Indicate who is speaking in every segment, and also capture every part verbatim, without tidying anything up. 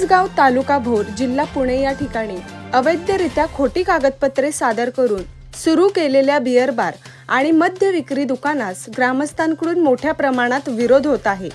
Speaker 1: करंजगाव तालुका भोर जिल्हा पुणे या ठिकाणी अवैधरित्या खोटी कागदपत्रे सादर करून सुरू केलेल्या बियर बार आणि मद्य विक्री दुकानास ग्रामस्थांकडून मोठ्या प्रमाणात विरोध होत आहे।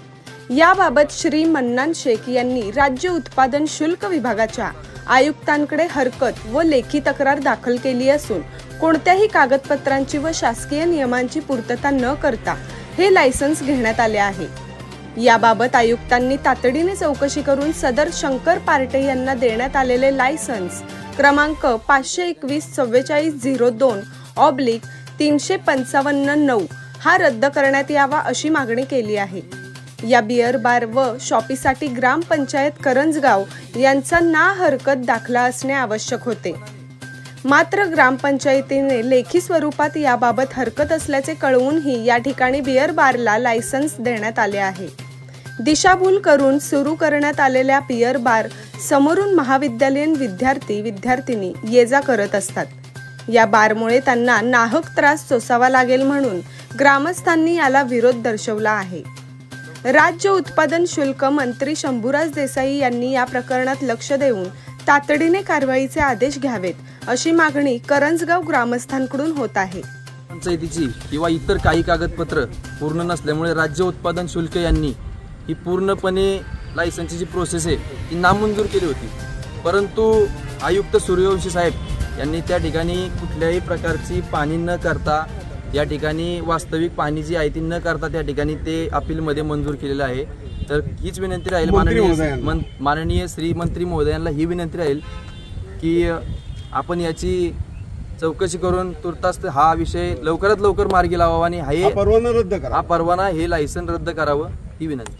Speaker 1: याबाबत श्री मन्नान शेख यांनी राज्य उत्पादन शुल्क विभागाच्या आयुक्तांकडे हरकत व लेखी तक्रार दाखल केली असून कोणत्याही कागदपत्रांची व शासकीय नियमांची पूर्तता न करता हे लायसन्स घेण्यात आले आहे। याबाबत आयुक्तांनी तातडीने चौकशी करून सदर शंकर पार्टे यांना देण्यात आलेले लायसन्स क्रमांक पाचशे एकवीस चव्वेचाळीस झिरो दोन ऑब्लिक तीनशे पंचावन्न नऊ हा रद्द करण्यात यावा अशी मागणी केली आहे। या बियर बार व शॉपीसाठी ग्रामपंचायत करंजगाव यांचा ना हरकत दाखला असणे आवश्यक होते, मात्र ग्रामपंचायतीने लेखी स्वरूपात याबाबत हरकत असल्याचे कळवूनही या ठिकाणी बियर बारला लायसन्स देण्यात आले आहे। दिशाभूल करून सुरू करण्यात आलेल्या बियर बार समोरून महाविद्यालयीन विद्यार्थी विद्यार्थिनी ये जा करत असतात। या बारमुळे त्यांना नाहक त्रास सोसावा लागेल म्हणून ग्रामस्थांनी याला विरोध दर्शवला आहे। राज्य उत्पादन शुल्क मंत्री शंभूराज देसाई यांनी या प्रकरणात लक्ष देऊन तातडीने कारवाईचे आदेश घ्यावेत अशी मागणी करंजगाव ग्रामस्थांकडून होत आहे।
Speaker 2: पंचायतीची किंवा इतर काही कागदपत्र पूर्ण नसल्यामुळे राज्य उत्पादन शुल्क यांनी ही पूर्णपणे लायसन्सची जी प्रोसेस आहे ती नामंजूर केली होती, परंतु आयुक्त सूर्यवंशी साहेब यांनी त्या ठिकाणी कुठल्याही प्रकारची पाणी न करता या ठिकाणी वास्तविक पाणी जी आहे ती न करता त्या ठिकाणी ते अपीलमध्ये मंजूर केलेलं आहे। तर हीच विनंती राहील माननीय माननीय श्री मंत्री महोदयांना ही विनंती राहील की आपण याची चौकशी करून तुर्तास हा विषय लवकरात लवकर मार्गी लावावा आणि हा
Speaker 3: परवाना रद्द करा,
Speaker 2: हा परवाना हे लायसन रद्द करावं ही विनंती।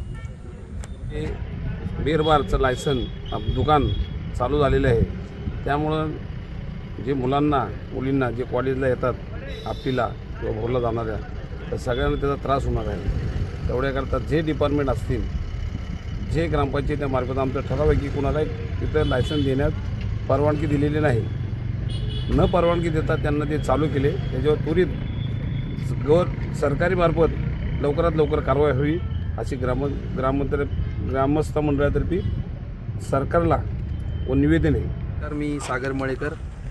Speaker 3: हे बियर बारचं लायसन दुकान चालू झालेलं आहे, त्यामुळं जे मुलांना मुलींना जे कॉलेजला येतात आपलीला किंवा भोरला जाणाऱ्या तर सगळ्यांना त्याचा त्रास होणार आहे। तेवढ्याकरता जे डिपार्टमेंट असतील जे ग्रामपंचायतीमार्फत आमचं ठराव आहे की कुणाला तिथं लायसन देण्यात परवानगी दिलेली नाही, न परवानगी देता त्यांना ते चालू केले, त्याच्यावर त्वरित गवर सरकारी मार्फत लवकरात लवकर कारवाई व्हावी अशी ग्राम ग्राममंत्र ग्रामस्थ मंडळातर्फे सरकारला व निवेदन आहे।
Speaker 2: तर मी सागर मळेकर,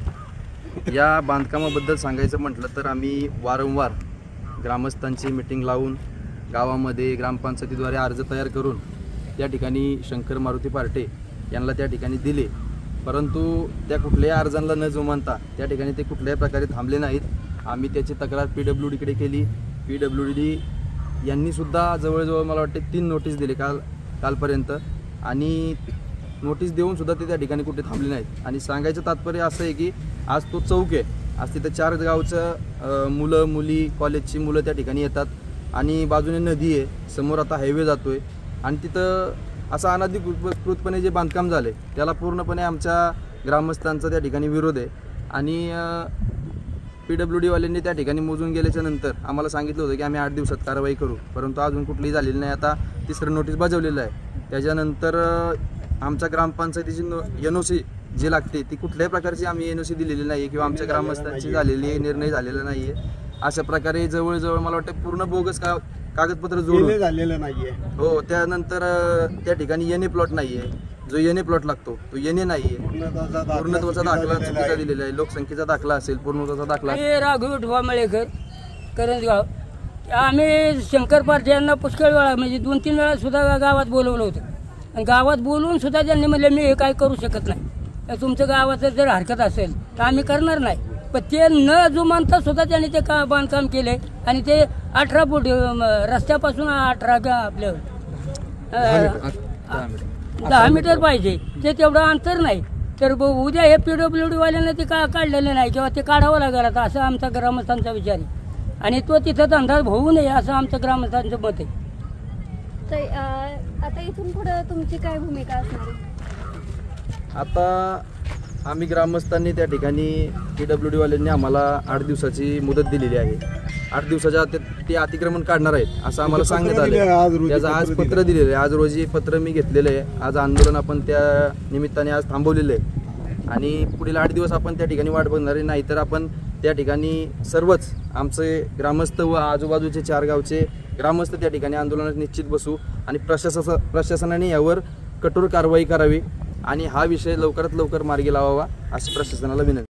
Speaker 2: या बांधकामाबद्दल सांगायचं म्हटलं तर आम्ही वारंवार ग्रामस्थांची मीटिंग लावून गावामध्ये ग्रामपंचायतीद्वारे अर्ज तयार करून त्या ठिकाणी शंकर मारुती पार्टे यांना त्या ठिकाणी दिले, परंतु त्या कुठल्याही अर्जांना न जुमानता त्या ठिकाणी ते कुठल्याही प्रकारे थांबले नाहीत। आम्ही त्याची तक्रार पी डब्ल्यू डीकडे केली, पी डब्ल्यू डी यांनीसुद्धा जवळजवळ मला वाटते तीन नोटीस दिले काल कालपर्यंत आणि नोटीस देऊन सुद्धा ते त्या ठिकाणी कुठे थांबले नाहीत। आणि सांगायचं तात्पर्य असं आहे की आज तो चौक आहे, आज तिथं चार गावचं मुलं मुली कॉलेजची मुलं त्या ठिकाणी येतात आणि बाजूने नदी आहे, समोर आता हायवे जातो आहे आणि तिथं असं अनधिकृतपणे जे बांधकाम झाले त्याला पूर्णपणे आमच्या ग्रामस्थांचा त्या ठिकाणी विरोध आहे। आणि पी डब्ल्यू डीवाल्यांनी त्या ठिकाणी मोजून गेल्याच्या नंतर आम्हाला सांगितलं होतं की आम्ही आठ दिवसात कारवाई करू, परंतु अजून कुठलीही झालेली नाही। आता तिसरं नोटीस बजावलेलं आहे, त्याच्यानंतर आमच्या ग्रामपंचायतीची नो एन ओ सी जी लागते ती कुठल्याही प्रकारची आम्ही एन ओ सी दिलेली नाही किंवा आमच्या ग्रामस्थांची झालेली निर्णय झालेला नाही आहे। अशा प्रकारे जवळजवळ मला वाटतं पूर्ण बोगस का कागदपत्र जोडून
Speaker 3: झालेलं नाही आहे।
Speaker 2: हो, त्यानंतर त्या ठिकाणी एन ए प्लॉट नाही आहे, जो एन ए प्लॉट लागतो तो एन ए नाही आहे, पूर्णत्वाचा दाखला चुकीचा दिलेला आहे, लोकसंख्येचा दाखला असेल पूर्णत्वाचा दाखला।
Speaker 4: राघव ठोवा मळेकर करंजगाव, आम्ही शंकर पार्टे यांना पुष्कळ वेळा म्हणजे दोन तीन वेळा सुद्धा गावात बोलवलं होतं आणि गावात बोलवून सुद्धा त्यांनी म्हणले मी हे काय करू शकत नाही, तुमचं गावाचं जर हरकत असेल तर आम्ही करणार नाही, पण ते न जुमानता सुद्धा त्यांनी ते का बांधकाम केले आणि ते अठरा फूट रस्त्यापासून अठरा आपलं दहा मीटर पाहिजे ते तेवढं अंतर नाही, तर उद्या हे पी डब्ल्यू डी वाल्यांना ते का काढलेलं नाही किंवा ते काढावं लागेल आता असं आमचा ग्रामस्थांचा विचार आहे आणि तो तिथं धंदा होऊ नये असं आमचं ग्रामस्थांचं मत आहे।
Speaker 5: आता इथून पुढे तुमची काय भूमिका असणार आहे?
Speaker 2: आता आम्ही ग्रामस्थांनी त्या ठिकाणी पी डब्ल्यू डी वाल्यांनी आम्हाला आठ दिवसाची मुदत दिलेली आहे, आठ दिवसाच्या आत ते अतिक्रमण काढणार आहेत असं आम्हाला सांगण्यात आलं। त्याचं आज पत्र दिलेलं आहे, आज रोजी पत्र मी घेतलेलं आहे, आज आंदोलन आपण त्या निमित्ताने आज थांबवलेलं आहे आणि पुढील आठ दिवस आपण त्या ठिकाणी वाट बघणार आहे, नाहीतर आपण त्या ठिकाणी सर्वच आमचे ग्रामस्थ व आजूबाजूचे चार गावचे ग्रामस्थ त्या ठिकाणी आंदोलनात निश्चित बसू आणि प्रशासन प्रशासनाने यावर कठोर कारवाई करावी आणि हा विषय लवकरात लवकर मार्गी लावावा अशी प्रशासनाला विनंती.